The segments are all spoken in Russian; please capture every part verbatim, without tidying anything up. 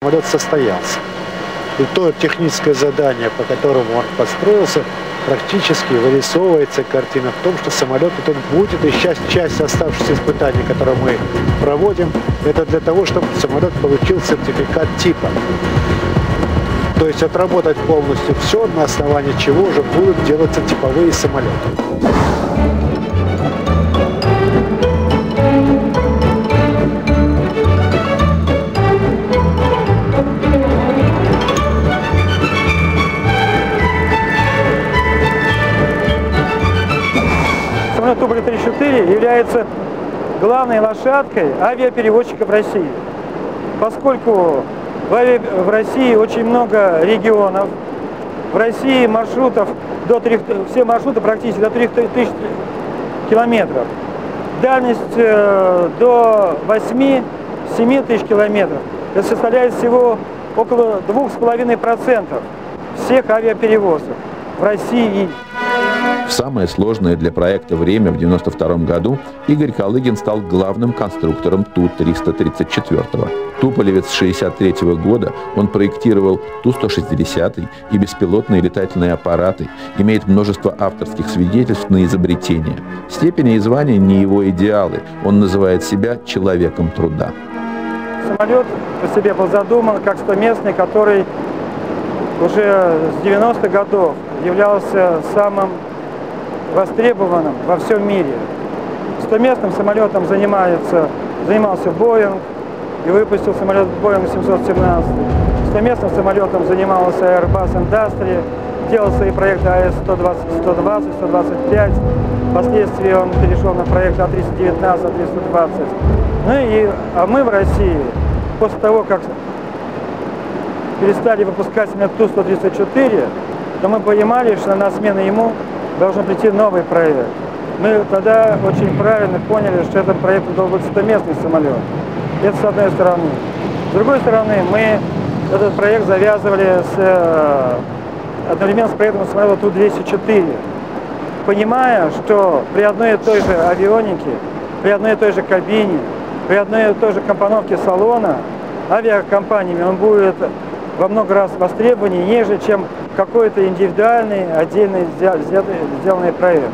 Самолет состоялся. И то техническое задание, по которому он построился, практически вырисовывается картина в том, что самолет этот будет. И сейчас часть оставшихся испытаний, которые мы проводим, это для того, чтобы самолет получил сертификат типа. То есть отработать полностью все, на основании чего уже будут делаться типовые самолеты. Самолет Туполев тридцать четыре является главной лошадкой авиаперевозчиков России, поскольку в, ави... в России очень много регионов, в России маршрутов до трех... все маршруты практически до трех тысяч километров, дальность э, до восьми-семи тысяч километров. Это составляет всего около двух с половиной процентов всех авиаперевозок в России. В самое сложное для проекта время в девяносто втором году Игорь Калыгин стал главным конструктором Ту триста тридцать четыре. Туполевец шестьдесят третьего года, он проектировал Ту сто шестьдесят и беспилотные летательные аппараты, имеет множество авторских свидетельств на изобретение. Степени и звания не его идеалы, он называет себя человеком труда. Самолет по себе был задуман как стоместный, который уже с девяностых годов являлся самым востребованным во всем мире. Стоместным самолетом занимается, занимался Боинг и выпустил самолет Боинг семьсот семнадцать. Стоместным самолетом занимался Airbus Industrie, делался и проект А С сто двадцать, сто двадцать, сто двадцать пять. Впоследствии он перешел на проект А триста девятнадцать, А триста двадцать. Ну и, а мы в России, после того, как перестали выпускать самолет Ту сто тридцать четыре, то мы понимали, что на смену ему должен прийти новый проект. Мы тогда очень правильно поняли, что этот проект должен быть стоместный самолет. Это с одной стороны. С другой стороны, мы этот проект завязывали с, одновременно с проектом самолета Ту двести четыре, понимая, что при одной и той же авионике, при одной и той же кабине, при одной и той же компоновке салона авиакомпаниями он будет во много раз востребованнее, нежели чем какой-то индивидуальный, отдельный сделанный проект.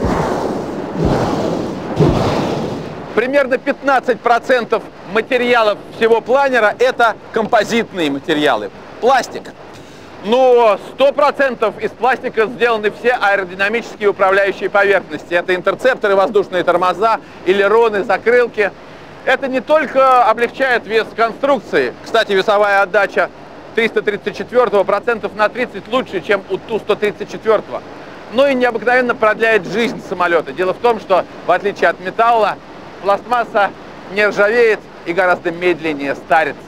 Примерно пятнадцать процентов материалов всего планера – это композитные материалы, пластик. Но сто процентов из пластика сделаны все аэродинамические управляющие поверхности. Это интерцепторы, воздушные тормоза, элероны, закрылки. Это не только облегчает вес конструкции. Кстати, весовая отдача триста тридцать четвёртого процентов на тридцать лучше, чем у Ту сто тридцать четвёртого. Но и необыкновенно продляет жизнь самолета. Дело в том, что в отличие от металла, пластмасса не ржавеет и гораздо медленнее старится.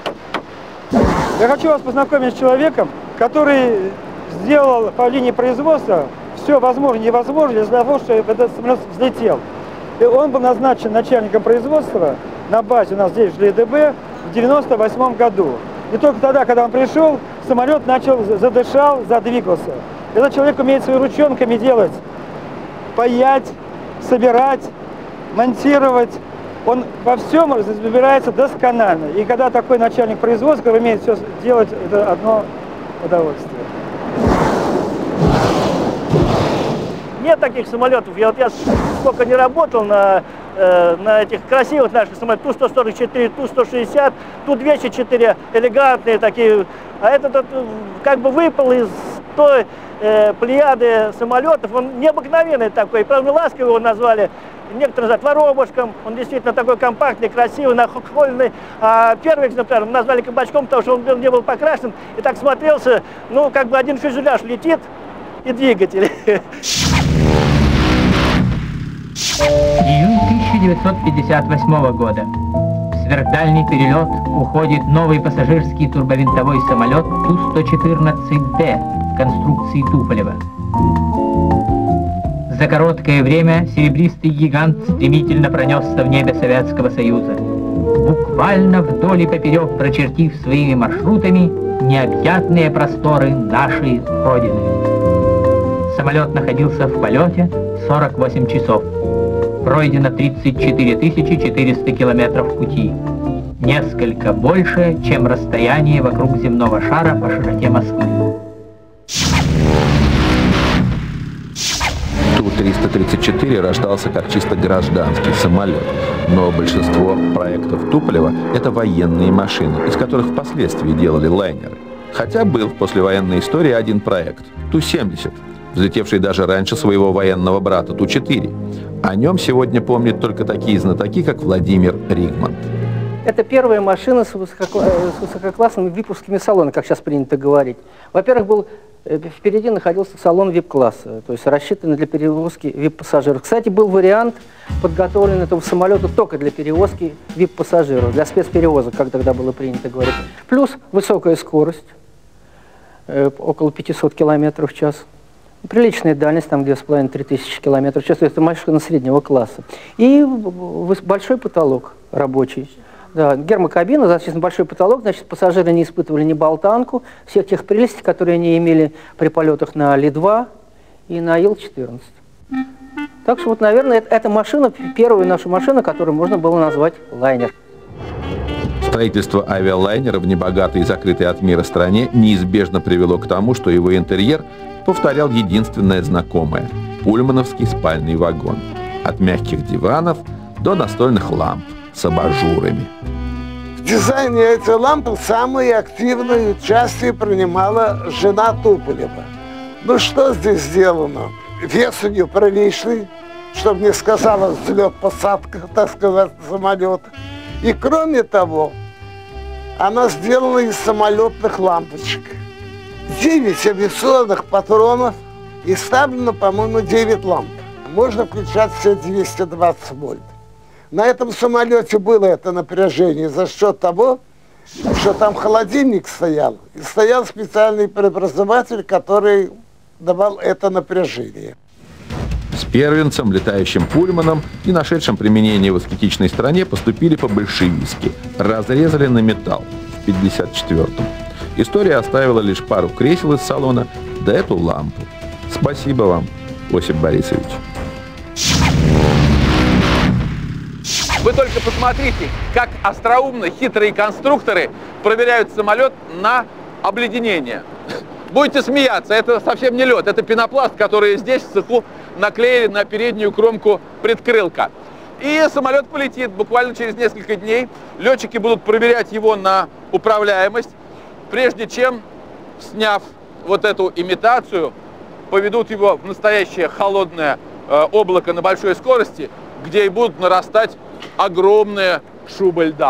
Я хочу вас познакомить с человеком, который сделал по линии производства все возможное и невозможное для того, чтобы этот самолет взлетел. И он был назначен начальником производства на базе у нас здесь в ЖЛДБ в девяносто восьмом году. И только тогда, когда он пришел, самолет начал, задышал, задвигался. Этот человек умеет своими ручонками делать, паять, собирать, монтировать. Он во всем разбирается досконально. И когда такой начальник производства, который умеет все делать, это одно удовольствие. Нет таких самолетов. Я, вот я сколько не работал на, э, на этих красивых наших самолетах, Ту сто сорок четыре, Ту сто шестьдесят, Ту двести четыре, элегантные такие. А этот, этот как бы выпал из той э, плеяды самолетов. Он необыкновенный такой. Правда, ласково его назвали. Некоторые называют воробушком. Он действительно такой компактный, красивый, нахохольный. А первый экземпляр назвали кабачком, потому что он был, не был покрашен. И так смотрелся, ну, как бы один фюзеляж летит и двигатель. Июнь тысяча девятьсот пятьдесят восьмого года. В сверхдальний перелет уходит новый пассажирский турбовинтовой самолет Ту сто четырнадцать Д конструкции Туполева. За короткое время серебристый гигант стремительно пронесся в небе Советского Союза, буквально вдоль и поперек прочертив своими маршрутами необъятные просторы нашей Родины. Самолет находился в полете сорок восемь часов. Пройдено тридцать четыре тысячи четыреста километров пути. несколько больше, чем расстояние вокруг земного шара по широте Москвы. Ту триста тридцать четыре рождался как чисто гражданский самолет, но большинство проектов Туполева – это военные машины, из которых впоследствии делали лайнеры. Хотя был в послевоенной истории один проект – Ту семьдесят, взлетевший даже раньше своего военного брата Ту четыре. О нем сегодня помнят только такие знатоки, как Владимир Ригмонт. Это первая машина с, высококла... с высококлассными виповскими салонами, как сейчас принято говорить. Во-первых, был... впереди находился салон вип-класса, то есть рассчитанный для перевозки вип-пассажиров. Кстати, был вариант, подготовленный этого самолета только для перевозки вип-пассажиров, для спецперевозок, как тогда было принято говорить. Плюс высокая скорость, э, около пятисот километров в час. Приличная дальность, там две с половиной — три тысячи километров в час. Это машина среднего класса. И большой потолок рабочий. Да, гермокабина, значит, большой потолок, значит, пассажиры не испытывали ни болтанку, всех тех прелестей, которые они имели при полетах на Ли два и на Ил четырнадцать. Так что, вот, наверное, это, эта машина, первая наша машина, которую можно было назвать лайнер. Строительство авиалайнера в небогатой и закрытой от мира стране неизбежно привело к тому, что его интерьер повторял единственное знакомое – пульмановский спальный вагон. От мягких диванов до настольных ламп с абажурами. В дизайне этой лампы самую активную участие принимала жена Туполева. Ну что здесь сделано? Вес у нее приличный, чтобы не сказала взлет-посадка, так сказать, самолета. И кроме того, она сделана из самолетных лампочек. девять авиационных патронов и вставлено, по-моему, девять ламп. Можно включать все двести двадцать вольт. На этом самолете было это напряжение за счет того, что там холодильник стоял, и стоял специальный преобразователь, который давал это напряжение. С первенцем, летающим пульманом и нашедшим применение в аскетичной стране поступили по-большевистски. Разрезали на металл в пятьдесят четвёртом. История оставила лишь пару кресел из салона, да эту лампу. Спасибо вам, Осип Борисович. Вы только посмотрите, как остроумно хитрые конструкторы проверяют самолет на обледенение. Будете смеяться, это совсем не лед, это пенопласт, который здесь в цеху наклеили на переднюю кромку предкрылка. И самолет полетит буквально через несколько дней. Летчики будут проверять его на управляемость, прежде чем, сняв вот эту имитацию, поведут его в настоящее холодное э, облако на большой скорости, где и будут нарастать огромные шубы льда.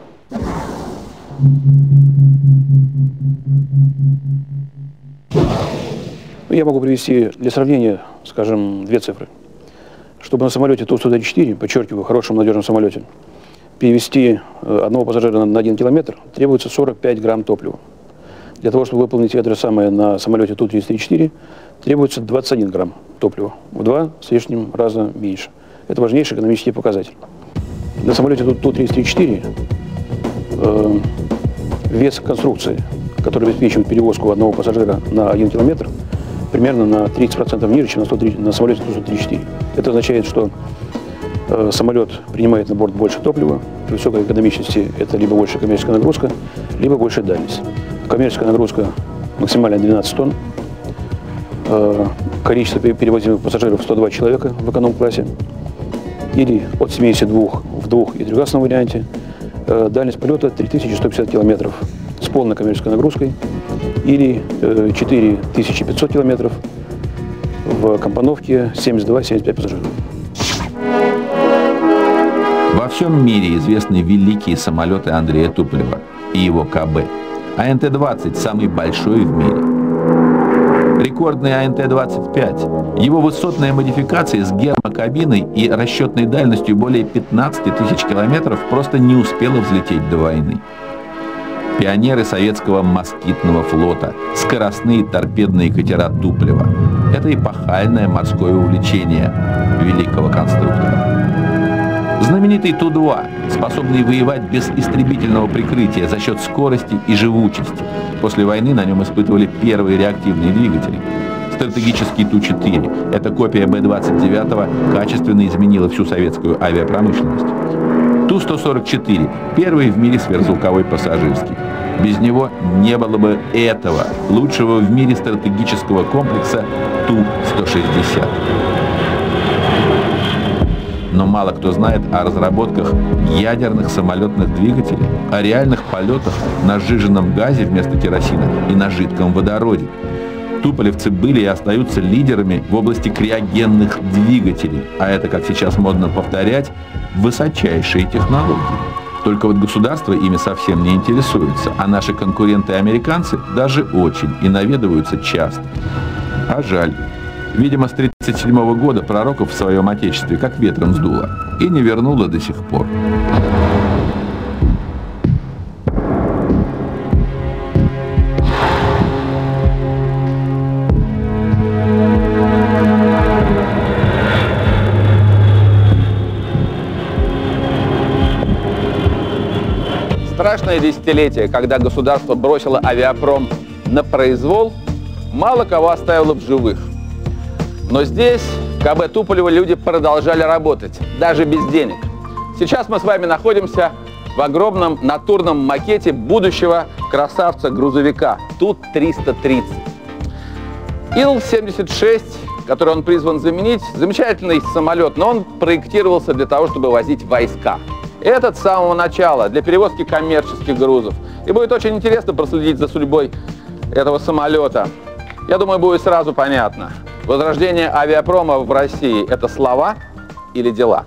Я могу привести для сравнения, скажем, две цифры. Чтобы на самолете Ту сто тридцать четыре, подчеркиваю, хорошем надежном самолете, перевести одного пассажира на один километр, требуется сорок пять грамм топлива. Для того, чтобы выполнить это же самое на самолете Ту триста тридцать четыре, требуется двадцать один грамм топлива, в два с лишним раза меньше. Это важнейший экономический показатель. На самолете Ту триста тридцать четыре э, вес конструкции, который обеспечивает перевозку одного пассажира на один километр, примерно на тридцать процентов ниже, чем на, сто три, на самолете Ту сто тридцать четыре. Это означает, что э, самолет принимает на борт больше топлива. При высокой экономичности это либо большая коммерческая нагрузка, либо большая дальность. Коммерческая нагрузка максимально двенадцать тонн. Э, количество перевозимых пассажиров сто два человека в эконом-классе. Или от семидесяти двух в двух- и трехклассном варианте. Э, дальность полета три тысячи сто пятьдесят километров с полной коммерческой нагрузкой. Или э, четыре тысячи пятьсот километров в компоновке семьдесят два — семьдесят пять пассажиров. Во всем мире известны великие самолеты Андрея Туполева и его Ка Бэ. А Эн Тэ двадцать самый большой в мире. Рекордный А Эн Тэ двадцать пять. Его высотная модификация с гермокабиной и расчетной дальностью более пятнадцати тысяч километров просто не успела взлететь до войны. Пионеры советского москитного флота, скоростные торпедные катера Туполева. Это эпохальное морское увлечение великого конструктора. Знаменитый Ту два, способный воевать без истребительного прикрытия за счет скорости и живучести. После войны на нем испытывали первые реактивные двигатели. Стратегический Ту четыре, эта копия Бэ двадцать девять, качественно изменила всю советскую авиапромышленность. Ту сто сорок четыре – первый в мире сверхзвуковой пассажирский. Без него не было бы этого, лучшего в мире стратегического комплекса Ту сто шестьдесят. Но мало кто знает о разработках ядерных самолетных двигателей, о реальных полетах на сжиженном газе вместо керосина и на жидком водороде. Туполевцы были и остаются лидерами в области криогенных двигателей, а это, как сейчас модно повторять, высочайшие технологии. Только вот государство ими совсем не интересуется, а наши конкуренты-американцы даже очень и наведываются часто. А жаль. Видимо, с тридцать седьмого года пророков в своем отечестве как ветром сдуло и не вернуло до сих пор. Страшное десятилетие, когда государство бросило авиапром на произвол, мало кого оставило в живых. Но здесь, в ка бэ Туполева, люди продолжали работать, даже без денег. Сейчас мы с вами находимся в огромном натурном макете будущего красавца-грузовика Ту триста тридцать. Ил семьдесят шесть, который он призван заменить, замечательный самолет, но он проектировался для того, чтобы возить войска. Этот с самого начала для перевозки коммерческих грузов. И будет очень интересно проследить за судьбой этого самолета. Я думаю, будет сразу понятно. Возрождение авиапрома в России – это слова или дела?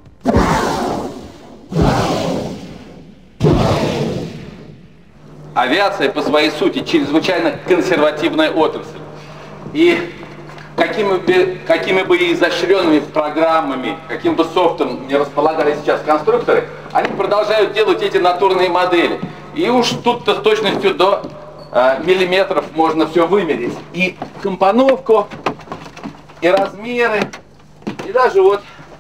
Авиация по своей сути чрезвычайно консервативная отрасль. И какими бы, какими бы изощренными программами, каким бы софтом не располагали сейчас конструкторы, они продолжают делать эти натурные модели. И уж тут-то с точностью до э, миллиметров можно все вымерить. И компоновку, и размеры, и даже вот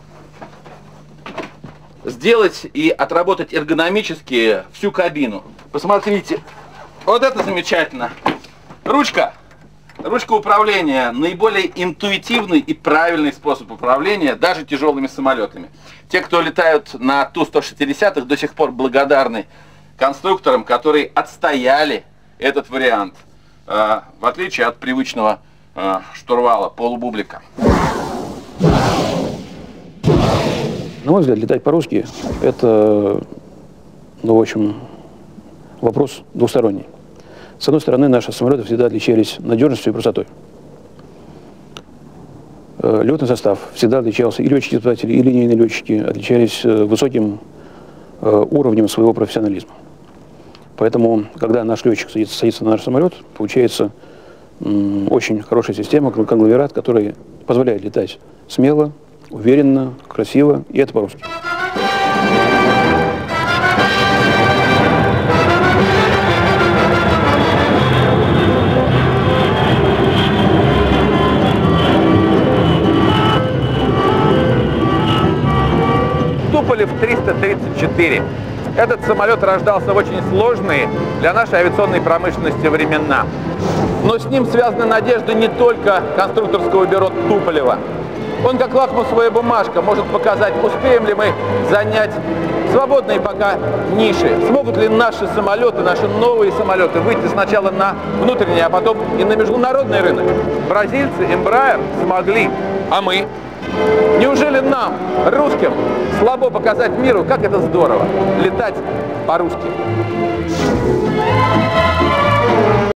сделать и отработать эргономически всю кабину. Посмотрите, вот это замечательно. Ручка. Ручка управления – наиболее интуитивный и правильный способ управления даже тяжелыми самолетами. Те, кто летают на Ту сто шестидесятых, до сих пор благодарны конструкторам, которые отстояли этот вариант, э, в отличие от привычного э, штурвала, полубублика. На мой взгляд, летать по-русски – это, ну, в общем, вопрос двусторонний. С одной стороны, наши самолеты всегда отличались надежностью и простотой. Летный состав всегда отличался, и летчики-испытатели, и линейные летчики отличались высоким уровнем своего профессионализма. Поэтому, когда наш летчик садится, садится на наш самолет, получается очень хорошая система, конгломерат, который позволяет летать смело, уверенно, красиво, и это по-русски. Туполев триста тридцать четыре. Этот самолет рождался в очень сложные для нашей авиационной промышленности времена. Но с ним связаны надежды не только конструкторского бюро Туполева. Он, как лакмусовая бумажка, может показать, успеем ли мы занять свободные пока ниши. Смогут ли наши самолеты, наши новые самолеты выйти сначала на внутренний, а потом и на международный рынок. Бразильцы, Embraer, смогли, а мы? Неужели нам, русским, слабо показать миру, как это здорово летать по-русски?